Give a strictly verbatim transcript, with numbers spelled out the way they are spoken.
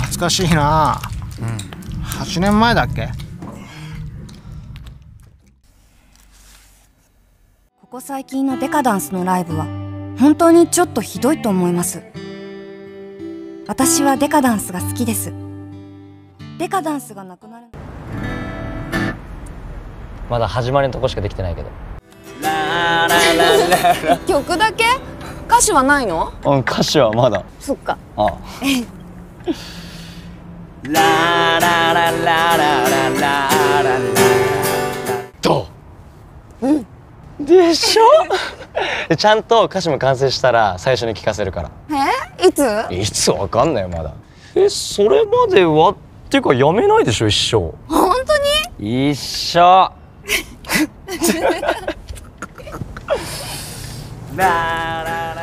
懐かしいな。うん、はちねんまえだっけ。 ここ最近のデカダンスのライブは本当にちょっとひどいと思います。私はデカダンスが好きです。デカダンスがなくなる。 まだ始まりのとこしかできてないけど。 曲だけ？歌詞はないの？ うん、歌詞はまだ。 そっか。 ああ。ララララララララどう？うん。でしょ？ちゃんと歌詞も完成したら最初に聞かせるから。 え？いつ？ いつわかんないよまだ。え、それまではっていうかやめないでしょ一生。 本当に？ 一緒。ラララ